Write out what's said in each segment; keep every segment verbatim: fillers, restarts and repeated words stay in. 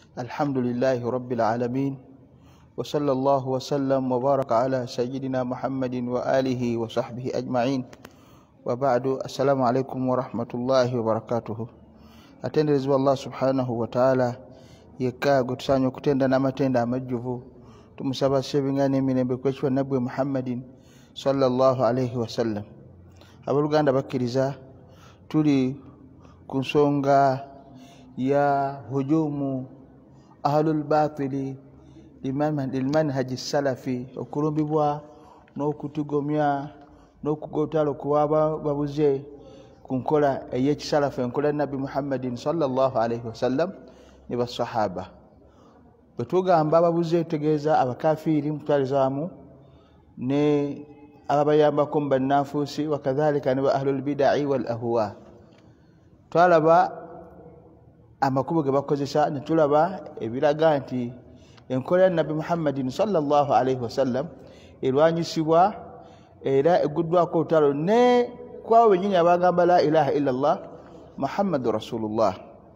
Alhamdulillahi Rabbil Alamin wa sallallahu wa sallam wa baraka ala sayyidina Muhammadin wa alihi wa sahbihi ajma'in wa ba'du. Assalamu alaikum wa rahmatullahi wa barakatuhu. Atenderezwa Allah subhanahu wa ta'ala yeka gutusanyo kutenda n'amatenda amajjuvu tumusaba sebingane emirembe kwekwa nabwe Muhammadin sallallahu alaihi wa sallam. Abaluganda bakkiriza tuli ku nsonga ya hujumu ahlul batili lilmanhaji salafi, okulumbibwa n'okutugomya n'okugotalo kuwaba babuze ku nkola ey'ekisalafu, enkola nabbi Muhammadin sallallahu alaihi wasallam ne basahaba. Bwe tugamba babuze tegeeza abakafiri mutwalizaamu ne ababayambako mu bannafuusi wakadhalika ne ba ahlul bidai wal ahwa. Twalaba amakubo ge bakozesa ne tulaba ebiraga nti enkola ya nabbi Muhammadin sallallahu alaihi wasallam erwanyisibwa era eguddwako olutalo ne kwawo bennyini abagamba la ilaha illallah Muhammadu Rasulullah.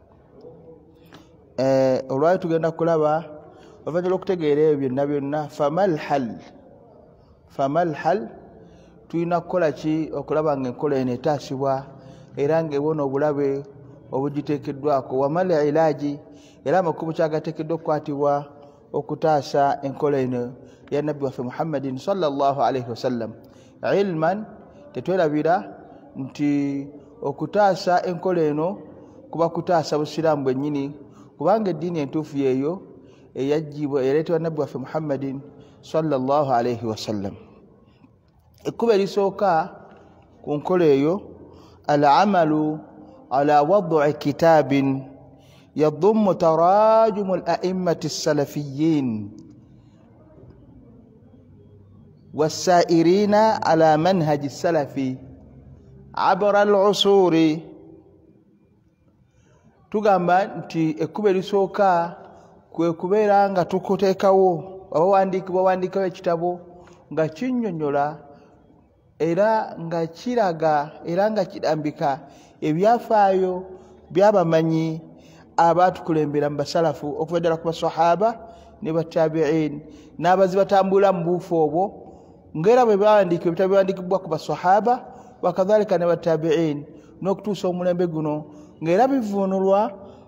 Eh, olwali tugenda kulaba oluvannyuma okutegeera ebyo byonna byonna famal hal famal hal tulina kukola ki okulaba nga enkola eno etaasibwa era ng'ebona obulabe obugiteekeddwako, wamal ilaaji era amakubo kyagateekeddwa okukwatibwa okutaasa enkola eno ya nabbi waffe Muhammadin sallallahu alaihi wasallam. Ilman tetwerabira nti okutaasa enkola eno kuba kutaasa busiraamu bwennyini, kubanga eddiini entuufu yeeyo eyajjibwa ereetebwa nabbi waffe Muhammadin sallallahu alaihi wasallam. Ekkubo erisooka ku nkola eyo al-amalu ala wad'i kitabin yadhummu tarajumu al-a'immati as-salafiyyin was-sa'irina ala manhaji as-salafi abra al-usuri. Tugamba nti ekkubo erisooka kwe kubeera nga tukuteekawo abawandiikibwa wandiikawo ekitabo nga kinnyonnyola era nga kiraga era nga kirambika ebyafaayo byabamanyi abatukulembera mu basalafu okuva ddala ku basahaba ne batabi'in n'abazi batambula mu buufu obwo, ng'era bwe bawandiika ebitabo biwandiikibwa ku basahaba wakadhalika ne batabi'in n'okutuusa omulembe guno, ng'era bivuunulwa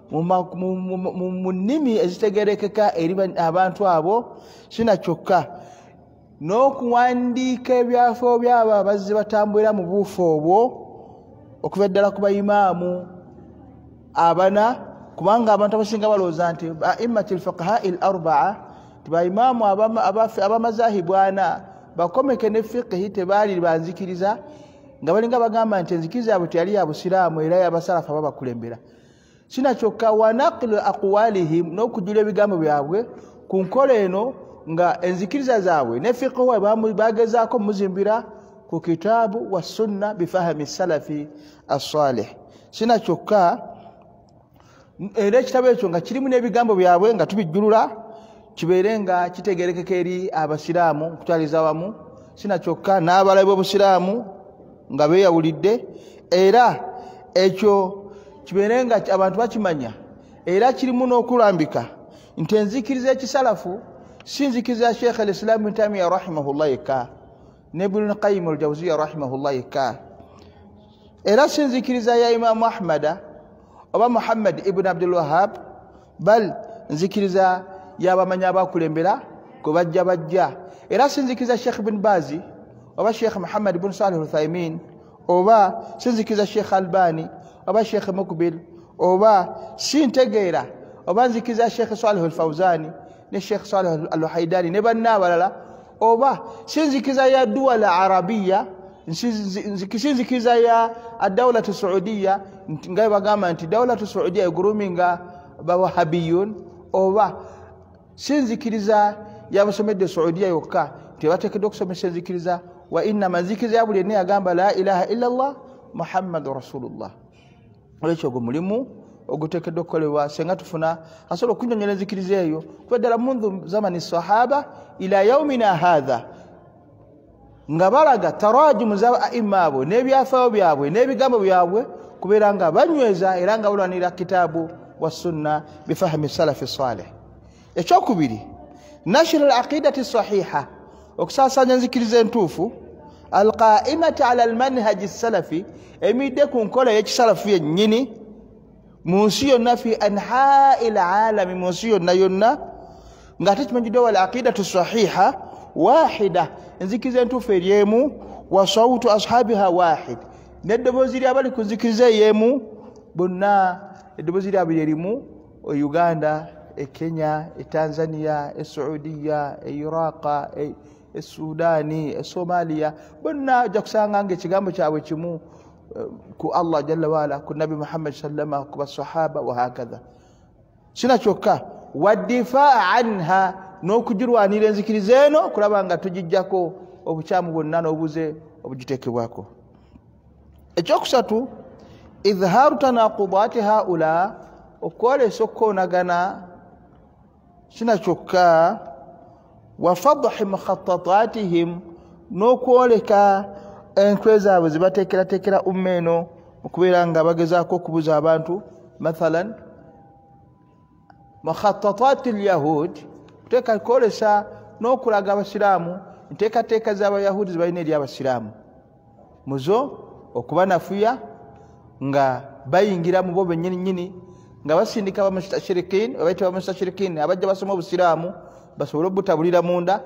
mu nnimi ezitegeerekeka eri abantu abo. Sina kyokka n'okuwandiika ebyafaayo byabo abazzi batambulira mu buufu obwo okuva ddala ku bayimaamu abana, kubanga abantu abasinga balowooza nti a'immatul fuqaha'i al-arba'a tibayimaamu abamazahibu ana bakomeke ne fiqhi tebaali banzikiriza, nga balinga bagamba nti enzikiriza yaabwe teyali ya busiraamu era y'abasalafu ababakulembera. Sina kyokka wa naqlu aqwalihim, n'okujjula ebigambo byabwe ku nkola eno nga enzikiriza zaabwe ne fiqhu waabwe bagezaako muzimbira ku kitaabu wa sunna bifahami salafi as-salih. Sina kyokka era ekitabo ekyo nga kirimu n'ebigambo byabwe nga tubijjulula kibeere nga kitegeerekeka eri abasiraamu okutwaliza wamu. Sina kyokka n'abalabe b'obusiraamu nga beeyawulidde, era ekyo kibeere nga abantu bakimanya, era kirimu n'okulambika nti enzikiriza ekisalafu si nzikiriza ya Sheikh al-Islam Ibn Taymiyyah rahimahullah yekka ne Ibn Qayyim al-Jawziyya rahimahullah yekka, era si nzikiriza ya Imam Ahmad oba Muhammad ibn Abdul Wahhab, bal nzikiriza y'abamanyi abakulembera kwe bajja bajja, era si nzikiriza Sheikh Ibn Bazi oba Sheikh Muhammad ibn Salih al-Uthaymin oba si nzikiriza Sheikh Albani oba Sheikh Mukbil oba si ntegeera oba nzikiriza Sheikh Salih al-Fawzani ne Sheikh Salih al-Haidani ne banna abalala, oba si nzikiriza ya duwal arabiya, si nzikiriza ya ad-dawlatu saudiya nga bagamba nti dawlatu saudiya eguruminga bawahabiyun, oba si nzikiriza y'abasomedde saudiya yokka tebateekeddwa okusomesa enzikiriza, wa innama nzikiriza ya buli yenna yagamba la ilaha illallah Muhammadu Rasulullah. Olwekyo ogwo mulimu oguteekeddwa okukolebwa senga tufuna asobola okunnyonnyola enzikiriza eyo kuva ddala mundu zamani sahaba ila yaumina hadha, nga balaga tarajumu za a'imma abo n'ebyafaayo byabwe n'ebigambo byabwe kubeera nga banyweza era nga balwanira kitaabu والسنة بفهم السلف الصالح. يشوكبري نشر العقيدة الصحيحة وكساسا نذكر زنتوفو القائمة على المنهج السلفي اميدكم كل يجسلفي نيني موسيونا في أنحاء العالم موسيونا يونا ngati manjido العقيدة الصحيحة واحدة نذكر زنتوفو يمو وصوت أصحابها واحد ندبوزيري abali kuzikiriza yemu bonna ediboziri abirimu Uganda e Kenya e Tanzania e Saudiya e Iraq e, e Sudani e Somalia bonna jakusanga nge kigambo kyabwe kimu ku Allah jalla wala ku Nabi Muhammad sallama ku sahaba wa hakadha sina kyokka wadifaa anha n'okujirwanira enzikiriza eno kulaba nga tujijjako obukyamu bwonna n'obuze obugitekebwako. ekyokusatu idhharu tanaqudati haula okwolesa okkonagana kina kyokka wa fadhi mukhattatatihim n'okwoleka enkwe zaabwe zibateekerateekera umma eno okubeera nga bagezaako okubuza abantu mathalan mukhattatati lyahud kuteeka kwolesa n'okulaga abasiraamu enteekateeka z'abayahudi zibalina eri abasiraamu muzo okuba nafuya nga bayingira mu bo bennyini nyini nga basindika bamustashirikin abaita bamustashirikin abajja basoma obusiraamu basobole obutabulira munda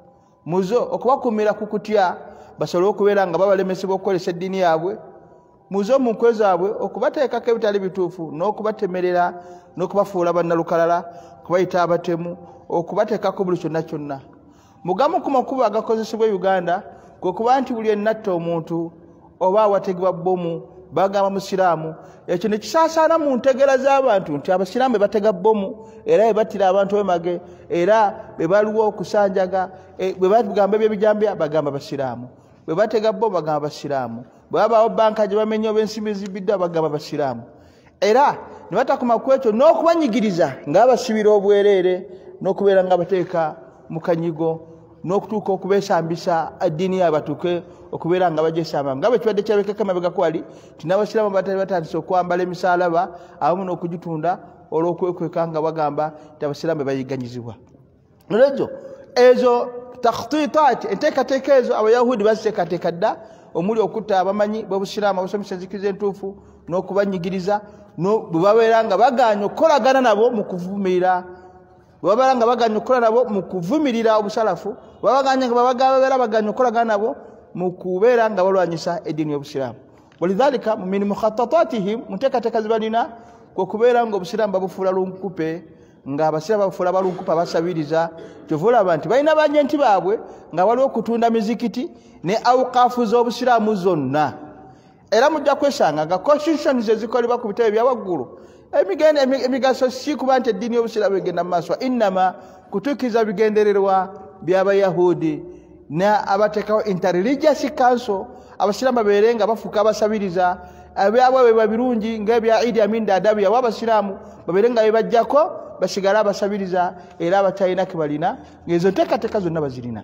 muzo okubakumira ku kutya basobole okubeera nga babalemesebwa okukolesa eddiini yaabwe muzo mu nkwe zaabwe okubateekako ebitali bituufu n'okubatemerera n'okubafuula bannalukalala kubayita abatemu okubateekako buli kyonna kyonna. Mugamu ku makubo agakozesebwa Uganda kwe kuba nti buli ennatta omuntu oba awategebwa bbomu bagamba musiraamu ekyo ne kisaasaana mu ntegera z'abantu nti abasiraamu batega bbomu era bebatira abantu bemage era bebaluwa okusanjaga bwe bagamba ebyebijambya bagamba basiraamu bwe batega bbomu bagamba basiraamu bwe babaawo banka gye bamenya oba ensimbi zibiddwa bagamba basiraamu era ne batakoma ku ekyo n'okubanyigiriza ng'abasibira obwereere n'okubeera nga bateeka mu kanyigo n'okutuuka okubeesambisa eddiini yaabwe batuuke okubeera nga bagyesamba nga bwe kibadde kyabekeka emabega kwali nti n'abasiraamu batali batandise okwambala emisaalaba awamu n'okugitunda olw'okwekweka nga bagamba nti abasiraamu bayiganyizibwa. Nolwekyo ezo takhtitaati enteekateeka ezo abayahudi baziteekateeka dda omuli okutta abamanyi b'obusiraamu abasomesa enzikiriza entuufu n'okubanyigiriza bwe babeera nga bagaanya okukolagana nabo mu kuvumirira bwabala nga baganya okukola nabo mu kuvumirira obusalafu babaganya nga bababeera baganya okukolagana nabo mu kubeera nga balwanyisa eddiini y'obusiraamu. Walidhalika min mukhattatatihim muteekateeka zibalina kwe kubeera nga obusiraamu babufuula lunkupe nga abasiraamu babufuula balunkupe abasabiriza kyova olaba nti balina bajenti baabwe nga waliwo okutunda mizikiti ne awukaafu z'obusiraamu zonna era mujja kwesanga nga constitutions ezikolebwa ku bitebe bya waggulu emigende emigaso si kuba nti eddiini y'obusiraamu egenda mu maaso innama kutuukiza bigendererwa by'abayahudi ne abateekawo interreligious council abasiraamu babeere nga bafuuka abasabiriza ebyabwe beba birungi ng'ebya Idi Amin Dada byawa abasiraamu babeere nga bebajjako basigale abasabiriza era abatalina ke balina ng'ezo nteekateeka zonna bazirina.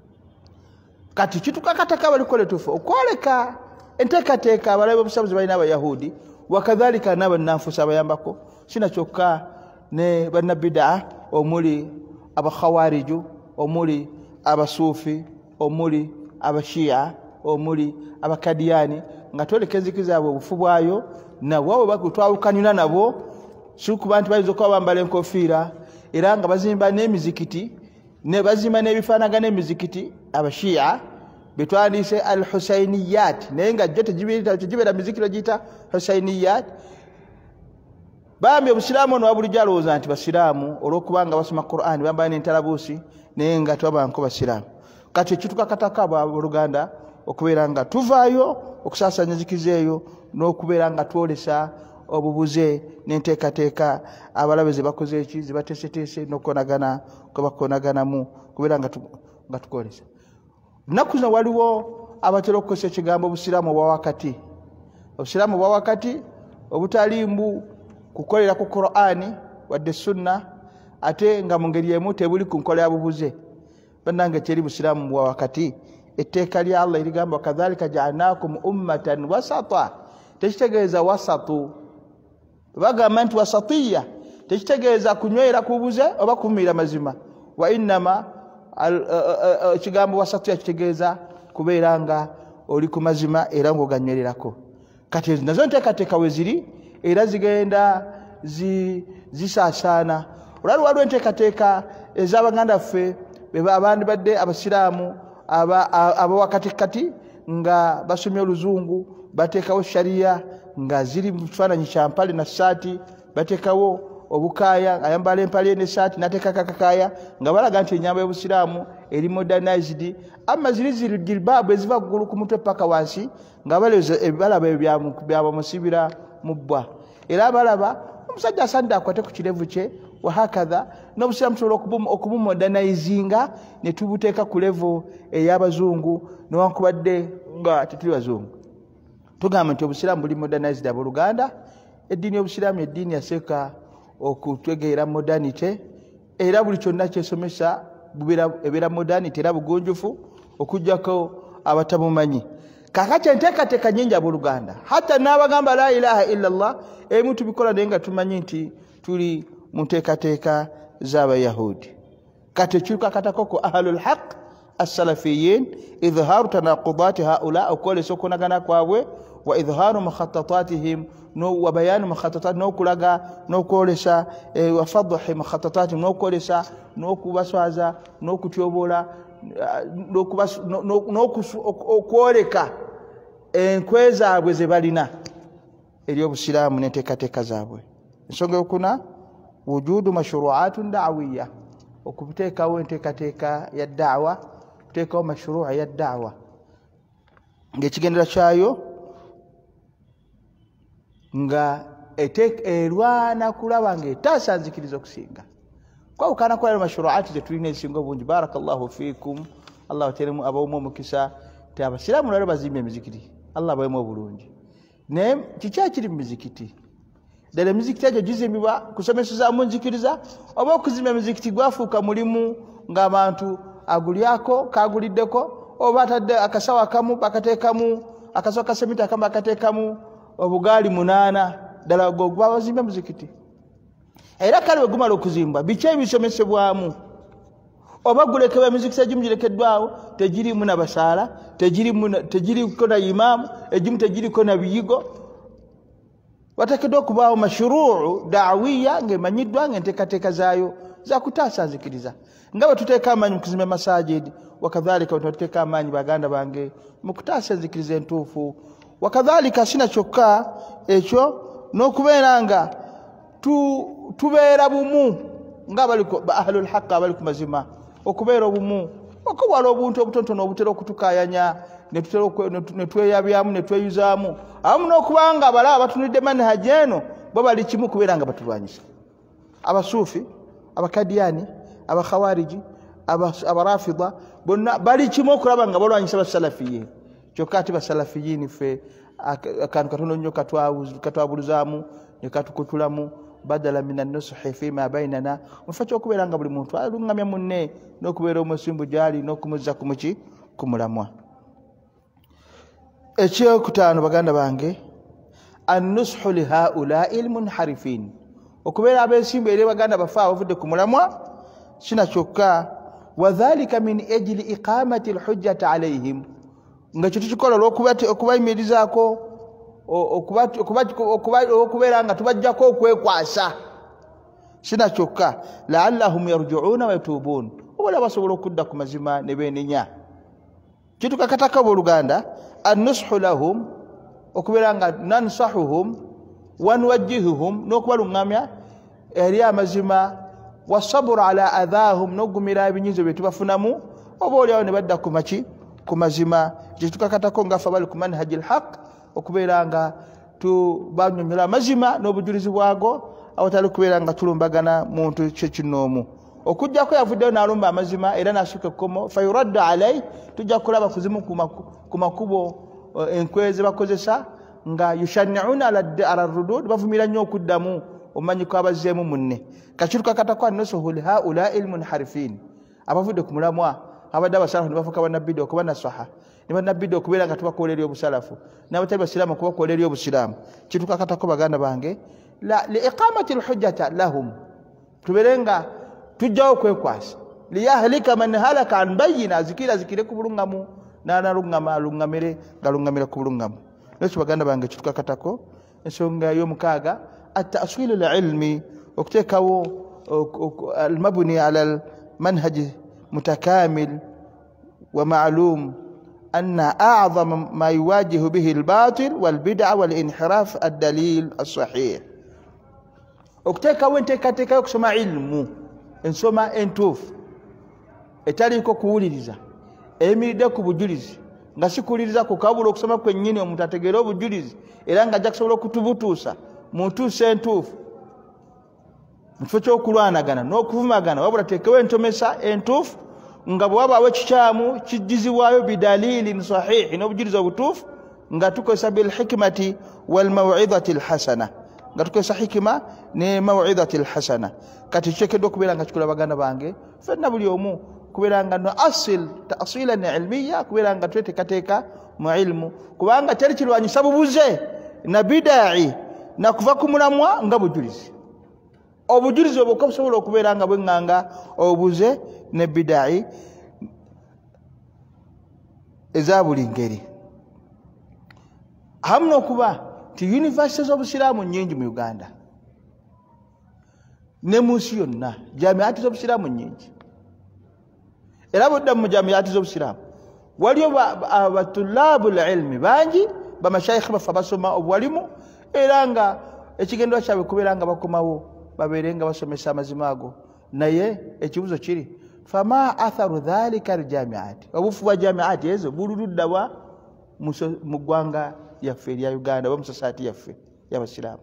Kati kitukakataka balikole tufu okwoleka enteekateeka abalabe b'obusabuzi balina abayahudi wakadhalika n'abannanfuusi abayambako sina kyokka ne bannabidaa omuli abakhawariju omuli abasuufi omuli abashiya omuli abakadiyani nga twoleka enzikiriza yaabwe obufu bwayo nawo bakutwawukanyuna nabo sikuba nti bayinza okuba bambala enkofiira era nga bazimba n'emizikiti ne bazimba n'ebifaanagana emizikiti abashiya betwandiise al husainiyat naye nga jjo tegibeera mizikiro giyita husainiyat bambi obusiraamu ono wabulijjo alowooza nti basiraamu olw'okubanga basoma Qur'an bambala n'entalabuusi naye nga tebabanko basiraamu. Kati ekitukakataka abooluganda okubeera nga tuvaayo okusaasanya enzikiriza eyo n'okubeera nga twolesa obubuze n'enteekateeka abalabe ze bakoze eki zibateeseteese n'okukonagana kwe bakonaganamu kubeera nga tukolesa. Nnaku zino waliwo abatera okukozesa ekigambo obusiraamu obwa wakati obusiraamu obwa wakati obutalimbu kukolera ku Qur'ani wadde sunna ate nga mu ngeri emu tebuli ku nkola ya bubuze bannange kyeri busiraamu bwa wakati. Etteeka lya Allah erigamba wakadhalika ja'alnakum ummatan wasata tekitegeeza wasatu bagamba nti wasatiya tekitegeeza kunywera kubuze oba kumira mazima wa innama ekigambo wasatiya kitegeeza kubeera nga oli ku mazima era ng'oganywererako. Kati nazo enteekateeka we ziri era zigenda zisaasaana. Olwali waliwo enteekateeka ez'abaganda ffe abandi badde abasiraamu abawakatikati nga basomye oluzungu bateekawo shariya nga ziri mu kifaananyi kya mpale na saati, bateekawo obukaaya ayambala empale ne saati n'ateeka kakakaaya nga balaga nti ennyamba y'obusiraamu eri modernized, amma ziri ziri jilbaabu eziva ggulu ku mutwe paka wansi nga balaba byabamusibira mu bbwa era balaba omusajja asanidde akwate ku kirevu kye wahakadha n'obusiraamu tusobola okubumodernaizinga ne tubuteeka ku levo ey'abazungu newankubadde nga tetuli bazungu. Tugamba nti obusiraamu buli modernized abooluganda. Eddiini y'obusiraamu eddiini yaseeka okutwegeera modernity era buli kyonna kyesomesa ebeera modernity era bugunjufu okujjako abatamumanyi. Kakati enteekateeka nnyingi abooluganda hatta n'abagamba la ilaha illallah emu tubikola naye nga tumanyi nti tuli mu nteekateeka z'abayahudi. Kati ekirukaakatako ku ahlul haq assalafiyin idhaaru tanaqudaati haula okwolesa okunagana kwabwe wa idhaaru mukhattatatihim wa bayanu mukhattatat n'okulaga n'okwolesa wa fadhi mukhattatatihim n'okwolesa n'okubaswaza n'okutyobola n'okwoleka enkwe zaabwe ze balina eri obusiraamu n'enteekateeka zaabwe. Ensonga yokuna wujudu mashru'atun da'wiyya okuteekawo enteekateeka ya da'wa kuteekawo mashru'a ya da'wa ng'ekigendera kyayo nga erwana kulaba ng'etaasa nzikiriza okusinga kwawukana kulaba mashru'ati ze tulina ezisinga obungi. Barakallahu fiikum, Allah ateremu abawumu omukisa ti abasiraamu nalwo bazimba emizikiti, Allah abayemu obulungi. Naye kiki ekiri mu mizikiti? Ddala emizikiti egyo gizimbibwa kusomesezaamu nzikiriza oba okuzimba emizikiti gwafuuka mulimu ng'abantu agulyako kaguliddeko oba atadde akasawo akamu bakateekamu akasawo kasemiti akamu bakateekamu obugaali munaana ddala gwa bazimba muzikiti. Era kale bwe gumala okuzimba biki ebisomesebwamu? Oba gulekebwa emizikiti egimu girekeddwawo tegirimu na basaala, tegiriko na imaamu, egimu tegiriko na biyigo. Wateekeddwa okubaawo mashru'u da'wiyya ng'emanyiddwa ng'enteekateeka zaayo zakutaasa nzikiriza. Nga bwe tuteeka amaanyi mu kuzimba masajidi wakadhalika bwe tuteeka amaanyi baganda bange mu kutaasa enzikiriza entuufu. Wakadhalika sina kyokka ekyo n'okubeera nga tubeera bumu ng'abali ahlul haqq abali ku mazima, okubeera obumu okuwala obuntu obutonotono obutera okutukaayanya ne tweyabyamu ne tweyuzaamu awamu n'okubanga abalaba batunulidde manhaji eno bo bali kimu kubeera nga batulwanyisa. Abasuufi, abakadiyani, abakhawariji, abarafida bonna bali kimu okulaba nga balwanyisa basalafiyin. Kyokka ati basalafiyin ffe akantu katono nnyo katwabuluzaamu ne katukutulamu badala min an-nusuhi fima bainana mufa ky'okubeera nga buli muntu alungamya munne n'okubeera omusimbu gyali n'okumuzza ku muki ku mulamwa. Ekyokutaano baganda bange an-nusuhu li haula'i al-munharifin, okubeera abeesimbu eri baganda bafe abavudde ku mulamwa sina kyokka wadhalika min ajli iqamati al-hujjati alayhim, nga kyo tukikola okubayimirizaako okubeera nga tubajjako okwekwasa sina kyokka la'allahum yarji'una wa yatubuun, obola basobola okudda ku mazima ne beenenya. Kitukakatako abooluganda an-nusuhu lahum, okubeera nga nansahuhum wa nuwajjihuhum, n'okubalungamya eri amazima, wasabru ala adhaahum, n'okugumira ebinyizo bye tubafunamu oba oliawo ne badda ku maki ku mazima. Kitukakatako ngaffe abali ku manhaji al-haq okubeera nga tubanyonyola amazima n'obujulizi bwago awatali kubeera nga tulumbagana muntu kyekinoomu. Okujjako yavuddeyo n'alumba amazima era n'asukka ekkomo fayuraddu alayhi, tujja kulaba kuzimu ku makubo enkwe ze bakozesa nga yushanni'una ala rudud, bavumira nnyo okuddamu omumanyi kwabazzeemu munne. Kakitukakatako an-nusuhu li haula'i al-munharifin, abavudde ku mulamwa abadde abasalafu ne bafuuka bannabbido okuba nasaha ne bannabbido okubeera nga tubakola eri obusalafu n'abatali basiraamu okubakola eri obusiraamu. Kitukakatako baganda bange la liiqamati alhujjata lahum tuberenga tujjawo kwekwasa liyahlika man halaka an bayyina zikira zikire kubulungamu nana lungama lungamire galungamira kubulungamu nekyo baganda bange kitukakatako ensonga y'omukaaga at-ta'swilu al-ilmi okutekawo al-mabni ala al-manhaj mutakamil wa ma'lum أن أعظم ما يواجه به الباطل والبدع والانحراف الدليل الصحيح okuteka wentekateka okusoma ilmu ensoma entuufu etaliko kuwuliriza eyimiridde ku bujulizi nga sikuliriza ku kabula okusoma kwennyini omuntu ategeera obujulizi era nga ajja kusobola okutubutuusa mu ntuusa entuufu mu kifo ky'okulwanagana n'okuvumagana wabula tekewo entomesa entuufu nga bwe wabaawo ekikyamu kijjizibwayo bidalilin sahihi n'obujulizi obutuufu nga tukozesa bilhikmati walmawidati alhasana nga tukozesa hikima ne mawidati alhasana kati kiteekeddwa okubeera nga kikola baganda bange fenna buli omu kubeera nga no asil ta'silan ilmiya kubeera nga tweteekateeka mu ilmu kubanga teri kirwanyisa bubuze na bidai na kuva ku mulamwa nga bujulizi obujulizi obwo busobola okubeera nga bwenganga obuze ne bidai eza buli ngeri hamu n'okuba ti university z'obusiraamu nnyingi mu Uganda ne mu nsi yonna jamiati z'obusiraamu nnyingi era budda mu jamiati z'obusiraamu waliyo abatulabu ilmi bangi bamashayikhi bafe basoma obuwalimu era nga ekigendwa kyabwe kubeera nga bakomawo babeere nga basomesa amazima ago naye ekibuzo kiri fama atharu dhalika aljamiati obufu bwa jamiati ezo bululudda bwa mu ggwanga yaffe erya Uganda oba mu society yaffe y'abasiraamu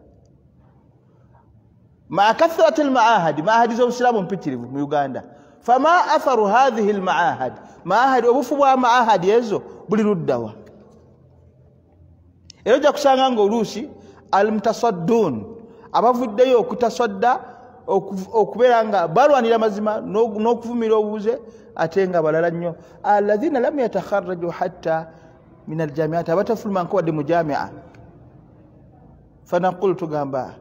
maa kathrati almaahadi maahadi z'obusiraamu mpitirivu mu Uganda fama atharu hadhihi almaahad maahadi obufu bwa maahadi ezo buli luddawa era ojja kusanga nga oluusi almutasaddun abavuddeyo okutasadda okubeera nga balwanira mazima n'okuvumira obuze ate nga balala nnyo alladhina lam yatakharraju hatta min aljamiat abatafuluma nko wadde mu jamia fanaqulu tugamba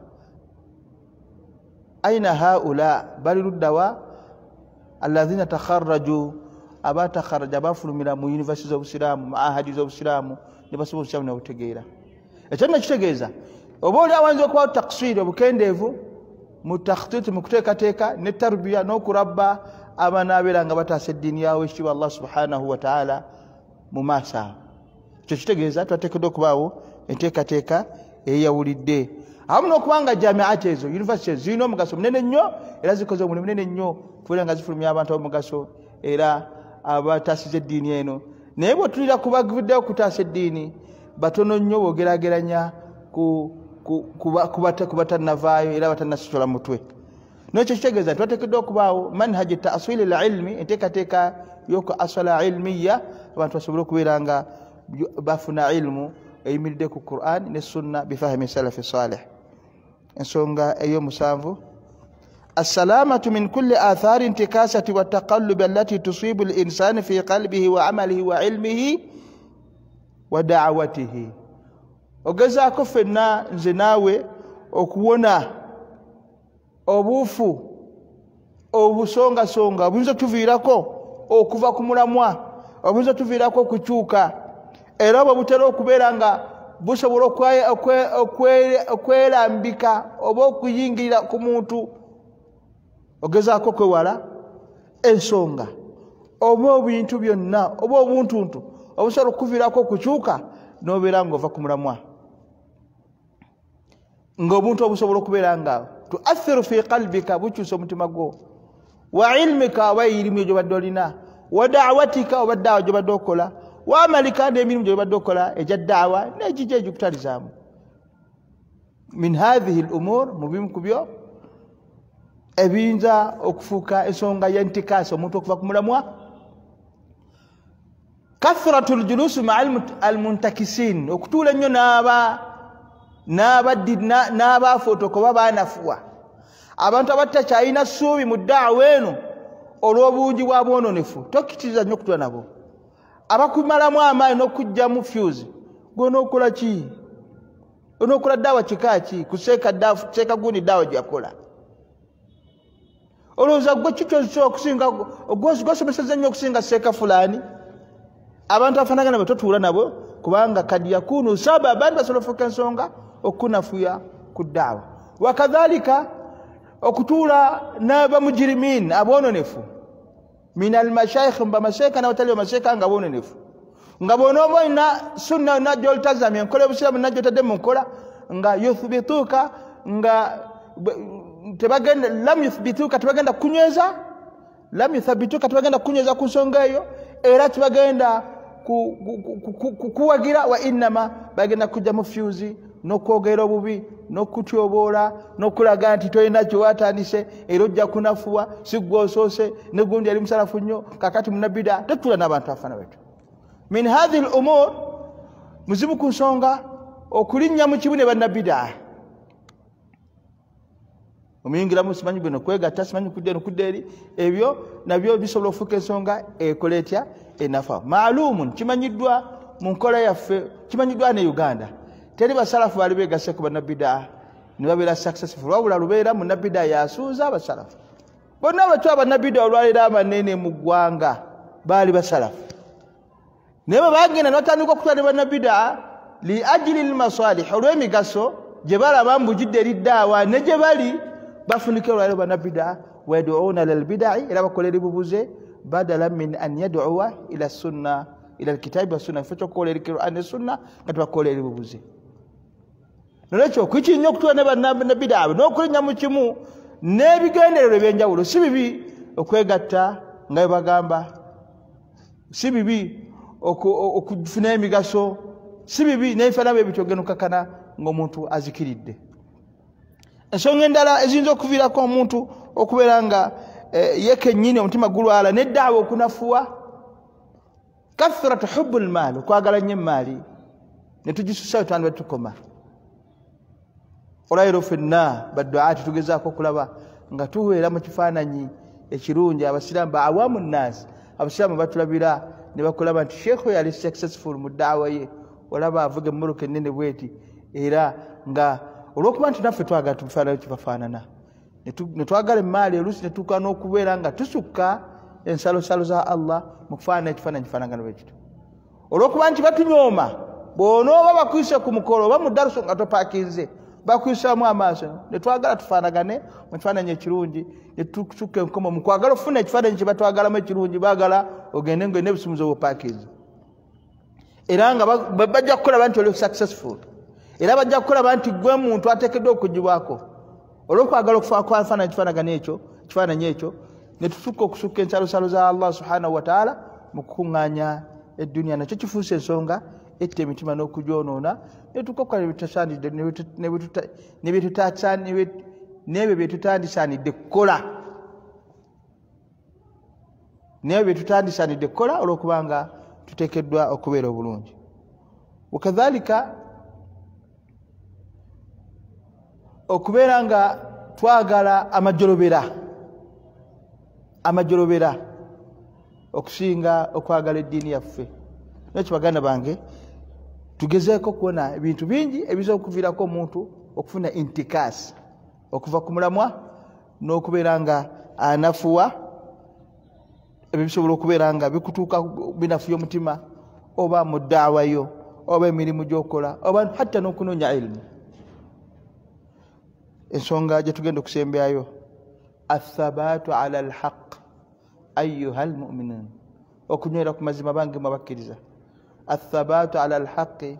aina haula bali luddawa alladhina takharraju abatakharraja bafulumira mu university z'obusiraamu mu ahadi z'obusiraamu ne basobola obusiraamu n'obutegeera ekyo nakitegeeza oba oli awanza okubawo taksiri obukendeevu mu takhtit mu kuteekateeka ne tarbiya n'okurabba abanaabeera nga bataasa eddiini yawe ekitiibwa Allah subhanahu wa ta'ala mu maaso awo ekyo kitegeeza twateekeddwa okubaawo enteekateeka eyawulidde awamu n'okubanga jamiati ezo university zirina omugaso munene nnyo era zikoze omulimu munene nnyo kubeera nga zifulumya abantu ab'omugaso era abataasiza eddiini eno naye bwe tulira kubavuddeyo okutaasa eddiini batono nnyo boogerageranya ku kubatannavaayo era batannasitola mutwe nekyo kitegeeza twateekeddwa okubaawo manhaji ta'swili lilmi enteekateeka y'oku aswala ilmiya abantu basobole okubeera nga bafuna ilmu eyimiridde ku Qur'an ne sunna bifahimi salafi salih ensonga ey'omusanvu السلامة من كل آثار انتكاسة والتقلب التي تصيب الإنسان في قلبه وعمله وعلمه ودعوته ogezaako ffenna nze naawe okuwona obuufu obusongasonga obuyinza tuviirako okuva ku mulamwa obuyinza tuviirako okukyuka era bwe butera okubeera nga busobola okwerambika oba okuyingirira ku muntu ogezaako kwewala ensonga oba obintu byonna oba obuntuntu obusobola okuviirako okukyuka n'obeera ng'ova ku mulamwa ng'obuntu obusobola okubeera nga tuathiru fi qalbika bukyusa omutima gwo wa ilmika oba irimu egyo badde olina wa da'watika oba daawa gye badde okola wa amalika n'emirimu gye badde okola egya daawa n'egijja egikutalizaamu min hadhihi al-umur mu bimu ku byo ebiyinza okufuuka ensonga y'entikaasa omuntu okuva ku mulamwa kathratu ljulusi maa almuntakisin okutuula ennyo n'abaafotoka oba baanafuwa abantu abatakyalina ssuubi mu ddaawa eno olw'obungi bwa bwononefu tokkitiriza nnyo okutuula nabo abakumalamu amaanyi n'okugyamu fuse gwe n'okola ki onokola dawa kikaki kuseka dawa kuseka gundi dawa gyakola olowooza gwe kikyo okusinga gwosomeseza nnyo okusinga seeka fulani abantu afaanagana bwe totuula nabo kubanga kadi yakunu sababan basobola okufuuka ensonga okunafuya ku daawa wakadhalika okutuula n'abamujirimin aboononefu min almashaikh mbamasheeka n'abatali bamasheeka nga boononefu nga bw'onooba olina sunna yonna gy'olitazamya enkola y'obusiraamu yonna gy'otadde mu nkola nga yuthbituuka nga tebagenda lam yuthbituuka tebagenda kunyweza lam yuthabituuka tebagenda kunyweza ku nsonga eyo era tebagenda kuwagira wa innama bagenda kujja mu fyuzi n'okwogera obubi n'okutyoboola n'okulaga nti tolina kyewatandise era ojja kunafuwa si gwe osoose ne gundi yali musalafu nnyo kakati munabida tetula n'abantu afaana betu min hadhi l umur muzibu ku nsonga okulinnya mu kibu ne bannabida omuyingiramu simanyi gwe nokwegatta simanyi kudde nokudda eri ebyo nabyo bisobola okufuuka ensonga ekola etya enafa maalumun kimanyiddwa mu nkola yaffe kimanyiddwa ne Uganda teri basalafu baali beegase ku bannabida ne babeera successful wabula lubeera munnabida yasuuza abasalafu bonna abatwa bannabida olwaleero amanene mu ggwanga baali basalafu naye bwe bagenda ne batandika okutwala ne bannabida li ajili lmasalih olw'emigaso gye balaba mbujidde eri ddaawa ne gye bali bafunike olwaleero bannabida wayaduuna lalbidai era bakola eribubuze badala min an yaduwa ila sunna ila alkitabi wasunna kifo kyokukola eri Qur'an ne sunna nga tebakola eribubuze nolwekyo kwiki nnyo okutuula ne bannabida abo n'okulinnya mu kimu n'ebigendererwa ebyenjawulo si bibi okwegatta nga bwe bagamba si bibi okufuna emigaso si bibi n'ebifaanana bye bityo ogenda okakana ng'omuntu azikiridde ensonga endala eziyinza okuviirako omuntu okubeera nga ye kennyini omutima gulwala n'eddaawa okunafuwa kathratu hubbu lmaali okwagala nnyo emaali ne tugisusayo twandi bwe tukoma olwaleero ffenna badduaati tugezaako okulaba nga tuweera mu kifaananyi ekirungi abasiraamu ba awamu nnaasi abasiraamu batulabira ne bakulaba nti sheekhu yali successful mu ddaawa ye olaba avuga emmoloka ennene bweti era nga olw'okuba nti naffe twagala tubifaananayo kibafaanana ne twagala emaali oluusi ne tuuka n'okubeera nga tusukka ensalosalo za Allah mu kufaanana ekifaananyi kifaanagana bwe kityo olw'okuba nti batunyooma bw'onooba bakuyise ku mukolo oba mu daruso nga topaakinze bakuyisaamu amaaso ne twagala tufaanagane mu kifaananyi ekirungi ne tusukka enkomo mu kwagala okufuna ekifaananyi kye batwagalamu ekirungi baagala ogende ng'olina ebisumuzo bwopaakinze era nga bajja kukolaba nti oli successful era bajja kukolaba nti gwe muntu ateekeddwa okugibwako olw'okwagala okufaanana ekifaanagano ekyo ekifaananyi ekyo ne tusukka okusukka ensalosalo za Allah subhanahu wa ta'ala mu kukuŋŋaanya edduniya nakyo kifuuse ensonga etta emitima n'okugyonoona ne tukokola ebitasaanidde n'ebyo bye tutandisaanidde kukola n'ebyo bye tutandisaanidde kukola olw'okubanga tuteekeddwa okubeera obulungi wakadhalika okubeera nga twagala amajolobera amajolobera okusinga okwagala eddiini yaffe nekyo baganda bange tugezeeko okuwona ebintu bingi ebiza okuviirako omuntu okufuna intikaasi okuva ku mulamwa n'okubeera nga anafuwa ebyo bisobola okubeera nga bikutuuka binafuya omutima oba mu ddaawa yo oba emirimu gy'okola oba hatta n'okunoonya ilimu ensonga gye tugenda okusembyayo athabaatu ala alhaq ayuha almuminun okunywera ku mazima bange mwabakkiriza athabaatu ala alhaqi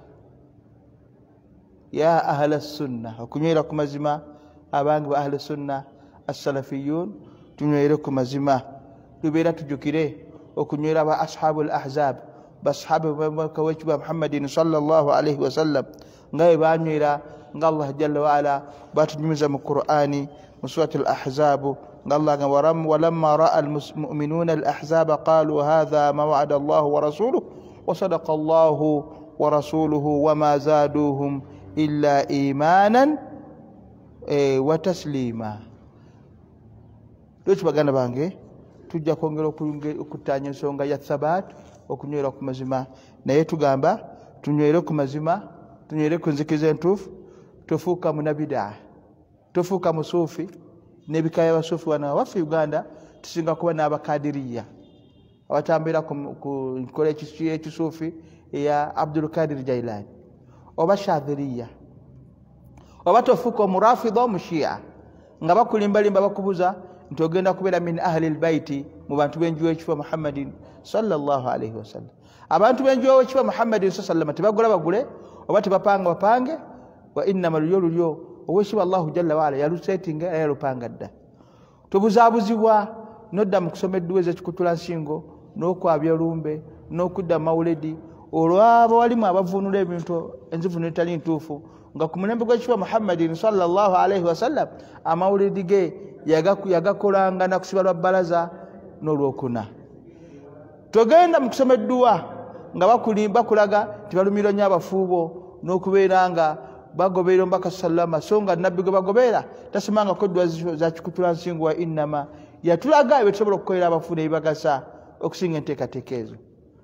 ya ahla sunna okunywera ku mazima abange ba ahla sunna assalafiyun tunywere ku mazima tubeera tujjukire okunywera ba ashabu lahzab basahabu bawekitiibwa muhammadin sallallahu alaihi wasallam nga bwe banywera nga Allah jalla wa ala batunyumiza mu Qur'ani mu surati al-ahzab nga Allah ga walamma ra'a al-mu'minuna al-ahzab qalu hadha ma wa'ada Allah wa rasuluhu wa sadaqa Allah wa rasuluhu wa ma zaduhum illa imanan wa taslima lwekyo baganda bange tujja kwongera okutaanya ensonga ya thabat okunywera ku mazima naye tugamba tunywere ku mazima tunywere ku nzikiriza entuufu tofuuka munabidaa tofuuka musuufi n'ebikaya basuufi wano waffe Uganda tusinga kuba n'abakadiriya abatambira ku nkola ekisuufi eya Abdul Qadir Jailani oba Shadhiliya oba tofuuka omurafidha omushia nga bakulimbalimba bakubuza nti ogenda kubeera min ahli albayti mu bantu b'enju w'ekifo Muhammadin sallallahu alayhi wasallam. Abantu b'enju w'ekifo Muhammadin sallallahu alayhi wasallam tebagula bagule oba tebapanga bapange wa innama lulyo lulyo ow'ekifo Allahu jalla wa ala yalusetinga era yalupanga dda. Tobuzaabuzibwa nodda mu kusoma edduwa ez'ekikutula nsingo n'okwabya lumbe n'okudda mawuledi olwabo walimu abavunula ebintu enzivunula etali ntuufu nga ku mulembe gw'ekifo Muhammadin sallallahu alayhi wasallam amawuledi ge yagakolanga nakusiba lwa bbalaza n'olwokuna. Togenda mu kusoma edduwa nga bakulaga tibalumira nnyo abafuubo n'okubeera nga bagoberera omubaka sallama so nga nabbi gwe bagoberera tasomangako edduwa za kikutula nsingo wa innama yatulaga ebyo tusobola okukolera abafu nebibagasa okusinga enteekateeka ezo.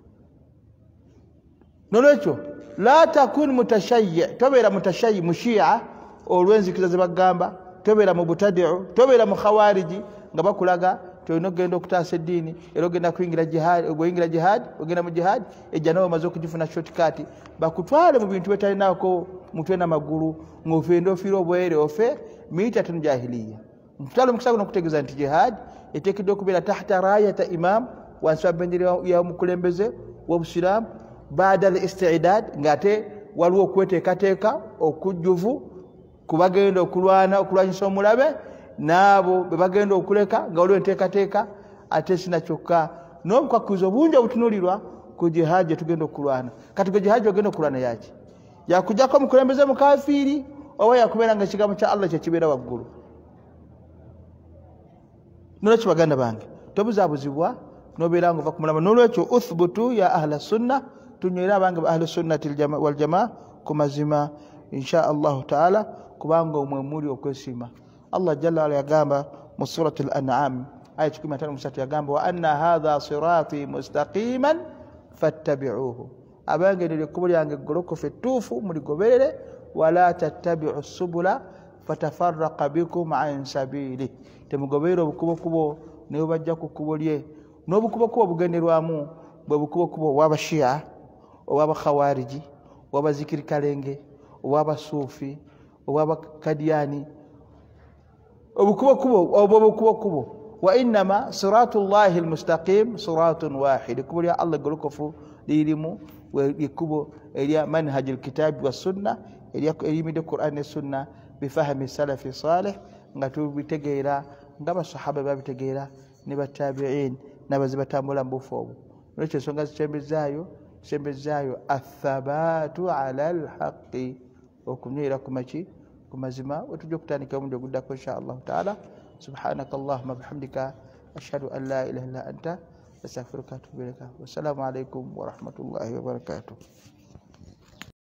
Nolwekyo la takun mutashayyi tobeera mutashayyi mushia olw'enzikiriza ze bagamba tobeera mu butadiu tobeera mu khawariji nga bakulaga tolina okugenda okutaasa eddiini era ogenda kuyingira jihad ogenda jihad ogenda mu jihad ejja nawe omaze okugifuna shortcut bakutwale mu bintu bitalinako mutwe n'amagulu ng'ofenda ofiire obwere ofe miitatun jahiliya. Mutwale mukisa guno okutegeeza nti jihad eteekeddwa okubeera tahta rayata imam wansi wa bendera ya omukulembeze w'obusiraamu baada al-istidad ngate waliwo okweteekateeka okujjuvu kubagenda okulwana okulwanyisa omulabe naabo bebagenda okuleka nga waliwo enteekateeka ate sina kyokka n'obukwakulizo bungi obutunulirwa ku jihad tugenda okulwana. Kati gwe jihad ogenda okulwana yaki yakujjako omukulembeze mukafiiri oba yakubeera nga ekigambo kya Allah kyekibeera waggulu. Nolwekyo baganda bange tobuzaabuzibwa nobeera nga ova ku mulama. Nolwekyo uthbutu ya ahla sunna tunywera abange ba ahli sunnati wal jamaa ku mazima insha Allahu taala kubanga omwe muli okwesiima. Allah jalla wala yagamba mu surati al-an'am aya kumi na tano musatu yagamba wa anna hadha sirati mustaqiman fattabi'uhu abange lile kubo lyange golokofu ettuufu muligoberere wala tattabi'u subula fatafarraqa bikum an sabili temugoberere obukubo kubo ne bajja ku kubo lye n'obukubo kubo bugenderwamu bwe bukubo kubo w'abashia ow'abakhawariji ow'abazikiri kalenge ow'abasuufi ow'abakadiyani obukubo kubo obwo bukubo kubo wa innama siratullahi almustaqim siratun wahid kubo lya Allah golokofu lirimu wekubo elya manhaj alkitab was sunna elya elimide Qur'an ne sunna bifahmi salafi salih nga tubitegeera nga basahaba babitegeera ne batabi'in nabazibatambula mbufobo. Nolwekyo ensonga zikyembezaayo kyembezaayo athabatu ala alhaqi okunywera ku maki ku mazima wetujja okutandika omundi oguddako insha Allahu taala. Subhanaka Allahumma bihamdika ashhadu an la ilaha illa anta astaghfiruka wa atubu ilaika. Wassalamu alaikum wa rahmatullahi wa barakatuh.